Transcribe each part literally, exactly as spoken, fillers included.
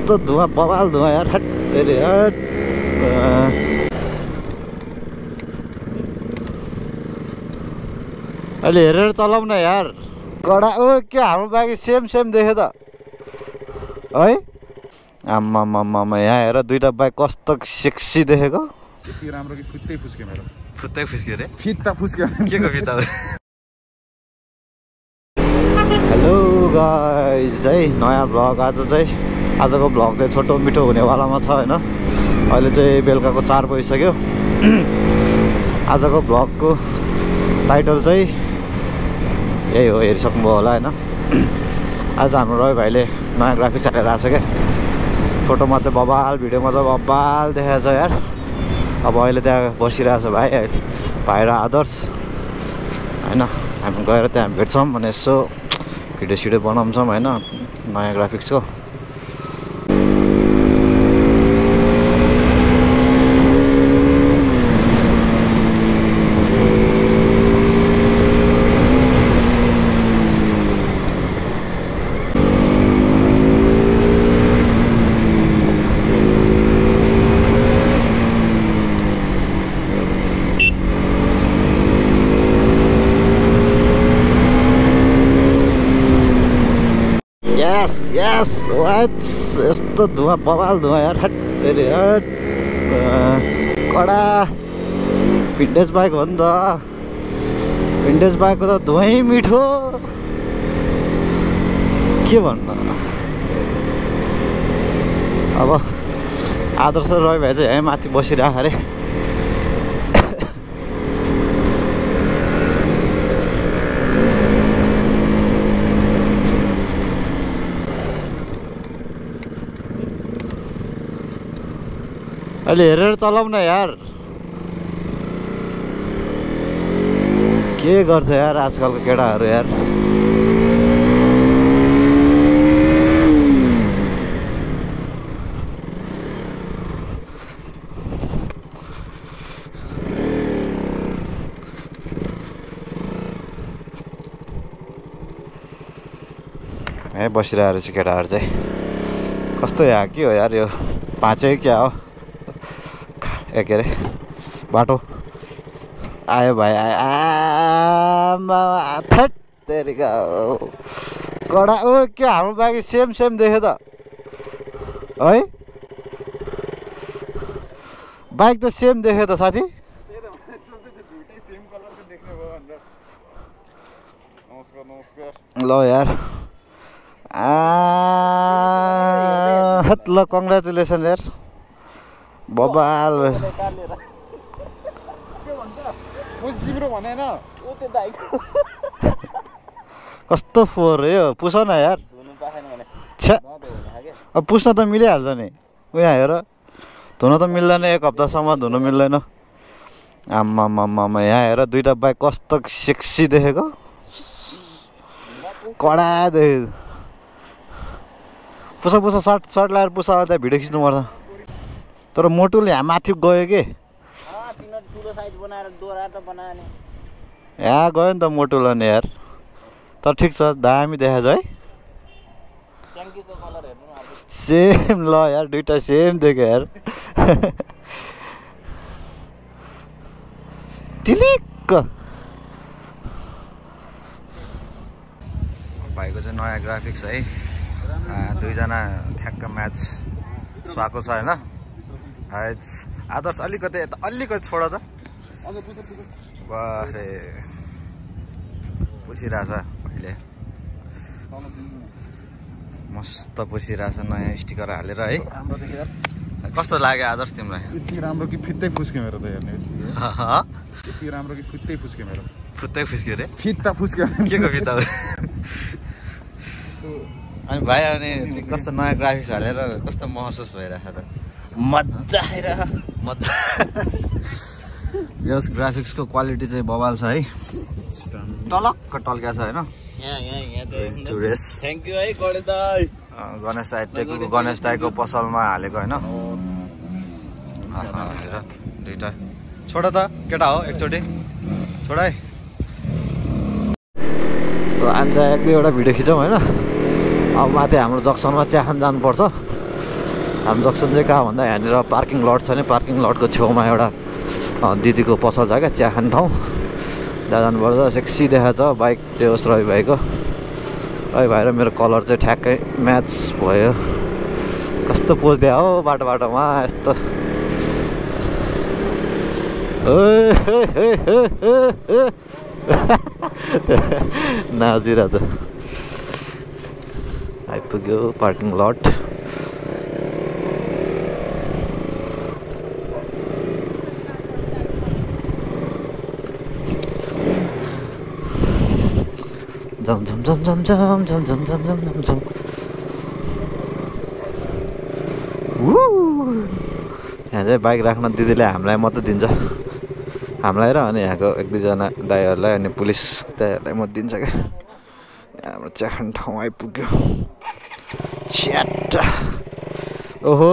यस्तो धुवा बवाल धुवा यार हट्टेरी हट अहिले हेरेर चलाउन यार कडा ओ के हाम्रो बाँकी सेम सेम देख्यो त है आम्मा मम्मा यहाँ हेर दुईटा बाइक कस्तो सेक्सी देखेको यति राम्रो कि फुत्तै फुस्क्यो मेरो फुत्तै फुस्क्यो रे फित्ता फुस्क्यो के को फित्ता हेलो गाइज है नयाँ भ्लग आज चाहिँ आजको भ्लग चाहिँ छोटो मिठो हुनेवालामा छ होइन अहिले चाहिँ बेलुकाको चार बजिसक्यो आजको भ्लगको टाइटल चाहिँ यही हो हेरिसक्नुभयो होला होइन आज हाम्रो रवि भाइले नयाँ ग्राफिक्स हालेर आएको छ क्या फोटोमा चाहिँ बबाल भिडियोमा चाहिँ बबाल देखाएको छ यार अब अहिले त्यहाँ बसिरहेको छ भाइ भाइ र आदर्श होइन हामी गएर त्यहाँ भेट्छौँ भने यसो भिडियो सिडियो बनाउँछौँ होइन नयाँ ग्राफिक्सको यस यस वाट्स यस्तो धुवा बवाल धुवा यार हट्टेरी हट कडा भिन्टेज बाइक हो नि त भिन्टेज बाइकको त धुवै मिठो के भन्नु अब आदर्श रवि भाइ चाहिँ यहीँ माथि बसिरहेको अरे अहिले हेरेर चलाउन यार के गर्छ यार आजकलको केटाहरू यार ए बसिरहेको रहेछ केटाहरू चाहिँ कस्तो यहाँ के हो यार यो पाँचै क्या हो ए के अरे बाटो आयो भाइ आयो आमा तेरिका कडा ओ के हाम्रो बाँकी सेम सेम देख्यो त है बाइक त सेम देख्यो त साथी ल यार आ ल कङ्ग्रेचुलेसन यार बबाल कस्तो फोहोर हो यो पुस न यार छ्या अब पुस्न त मिलिहाल्छ नि उहाँ हेर धुन त मिल्दैन एक हप्तासम्म धुनु मिल्दैन आम्मा मम्मा यहाँ हेर दुईटा बाइक कस्तो सेक्सी देखेको कडा देखेको पुसा पुसा सर्ट सर्ट लगाएर पुसा त्यहाँ भिडियो खिच्नु पर्छ तर मोटुले यहाँ माथि गयो कि यहाँ गयो नि त मोटुले नि यार तर ठिक छ दामी देखाएको छ है सेम ल यार दुइटा सेम देख्यो यार तिलिक्क भाइको चाहिँ नयाँ ग्राफिक्स है दुईजना ठ्याक्क म्याच सुहाएको छ होइन आदर्श अलिकति यता अलिकति छोड त बरे पुसिरहेछ अहिले मस्त पुसिरहेछ नयाँ स्टिकर हालेर है कस्तो लाग्यो आदर्श तिमीलाई यति राम्रो कि फित्तै फुस्क्यो मेरो त हेर्ने यति राम्रो कि फित्तै फुस्क्यो मेरो फुत्तै फुस्क्यो रे फित्ता फुस्क्यो के को फित्ता अनि भाइ अनि कस्तो नयाँ ग्राफिक्स हालेर कस्तो महसुस भइरहेछ त मजा आएर मजा जस ग्राफिक्सको क्वालिटी चाहिँ बवाल छ है टलक्क टल्क्या छ होइन थ्याङ्क यू है गणेश दाइ गणेश दाइ टेकको गणेश दाइको पसलमा हालेको होइन दुइटा छोड त केटा हो एकचोटि छोड है आज एक दुईवटा भिडियो खिचौँ होइन अब माथि हाम्रो जक्सनमा चिया खान जानुपर्छ हाम्रो जक्सन चाहिँ कहाँ भन्दा यहाँनिर पार्किङ लट छ नि पार्किङ लटको छेउमा एउटा दिदीको पसल छ क्या चिया खाने ठाउँ त्यहाँ जानुपर्छ सेक्सी देखाएको छ बाइक त्यो होस् रवि भाइको रवि भाइ र मेरो कलर चाहिँ ठ्याक्कै म्याच भयो कस्तो पोज दियो हो बाटो बाटोमा यस्तो नाचिरहेको त आइपुग्यो पार्किङ लट झम झम झम झम झम झम झम झम झम झम झम यहाँ चाहिँ बाइक राख्न दिदीले हामीलाई मात्रै दिन्छ हामीलाई र अनि यहाँको एक दुईजना दाइहरूलाई अनि पुलिस दाइहरूलाई मात्रै दिन्छ क्या हाम्रो चिया खाने ठाउँ आइपुग्यो च्याट ओहो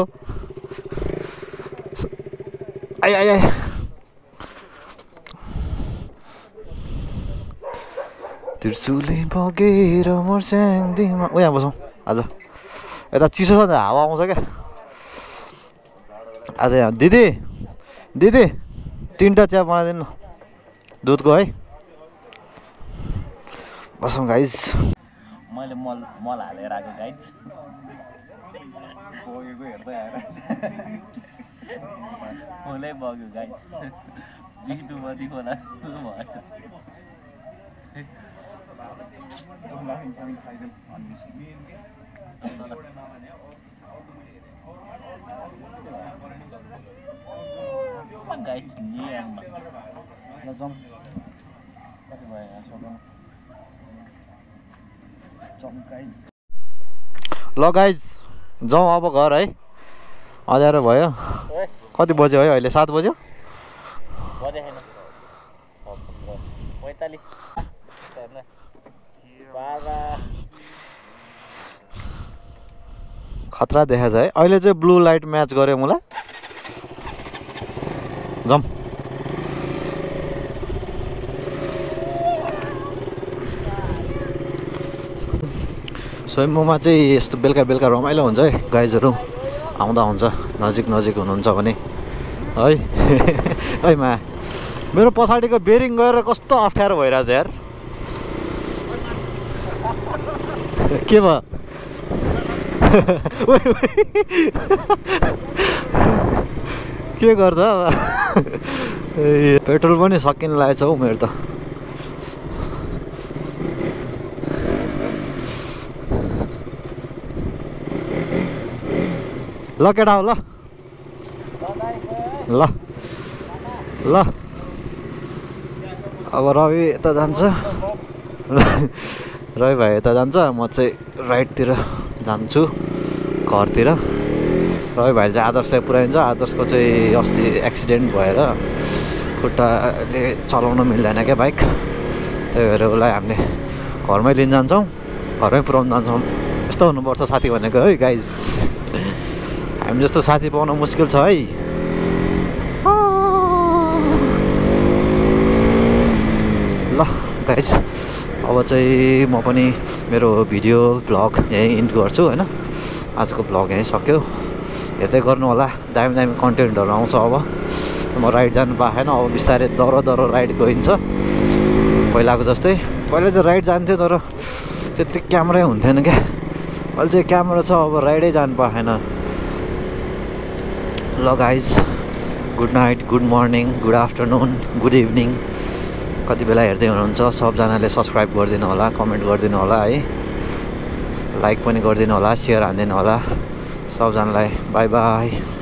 आइ आइ आइ त्रिशुली बगेर मर्स्याङदीमा ऊ यहाँ बसौँ आज यता चिसो छ नि हावा आउँछ क्या आज यहाँ दिदी दिदी तिनवटा चिया बनाइदिनु दुधको है बसौँ गाइज मैले मल मल हालेर आएको गाइज बगेको हेर्दै आएर फुलै बग्यो गाइज बिटुबदी खोला गाइज जाउँ कति भयो यहाँ सघाउँ ल गाइज जाउँ अब घर है अँध्यारो भयो कति बज्यो है अहिले सात बज्यो पैँतालिस खतरा देखाएको छ है अहिले चाहिँ ब्लू लाइट म्याच गऱ्यो मलाई जाउँ स्वयम्भूमा चाहिँ यस्तो बेलुका बेलुका रमाइलो हुन्छ है गाइजहरू आउँदा हुन्छ नजिक नजिक हुनुहुन्छ भने है है मा मेरो पछाडिको बेरिङ गएर कस्तो अप्ठ्यारो भइरहेछ यार के भयो के गर्छ पेट्रोल पनि सकिन लागेछ हौ मेरो त ल केटा हो ल ल ल अब रवि यता जान्छ रवि भाइ यता जान्छ म चाहिँ राइटतिर जान्छु घरतिर रवि भाइ चाहिँ आदर्शलाई पुऱ्याइन्छ आदर्शको चाहिँ अस्ति एक्सिडेन्ट भएर खुट्टाले चलाउन मिल्दैन क्या बाइक त्यही भएर उसलाई हामीले घरमै लिन जान्छौँ घरमै पुऱ्याउनु जान्छौँ यस्तो हुनुपर्छ साथी भनेको है गाइज हामी जस्तो साथी पाउन मुस्किल छ है ल गाइज अब चाहिँ म पनि मेरो भिडियो भ्लग यहीँ इन्ड गर्छु होइन आजको भ्लग यहीँ सक्यो हेर्दै गर्नु होला दामी दामी कन्टेन्टहरू आउँछ अब म राइड जानु पाएन अब बिस्तारै दह्रो दह्रो राइड गइन्छ पहिलाको जस्तै पहिला चाहिँ राइड जान्थ्यो तर त्यति क्यामेरै हुन्थेन क्या अहिले चाहिँ क्यामेरा छ अब राइडै जानु पाएन ल guys good night good morning good afternoon good evening कति बेला हेर्दै हुनुहुन्छ सबजनाले सब्सक्राइब गरिदिनु होला कमेन्ट गरिदिनु होला है लाइक पनि गरिदिनु होला सेयर हानिदिनु होला सबजनालाई बाई बाई